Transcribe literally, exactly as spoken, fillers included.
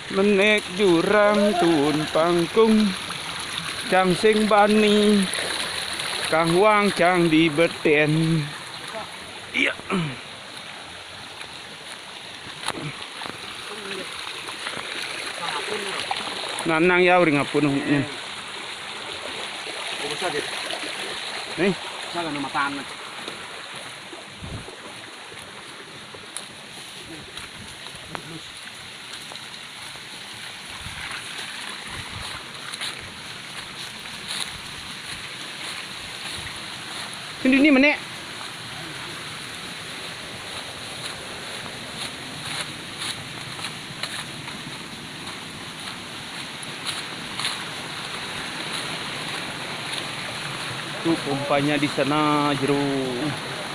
Menek jurang tun pangkung cang sing bani kang wang cang di beten. Iya. Nanang yaw ring apun. Nih, Sana nama tangan. sini ni menek. Tuh pompanya di sana, Jero.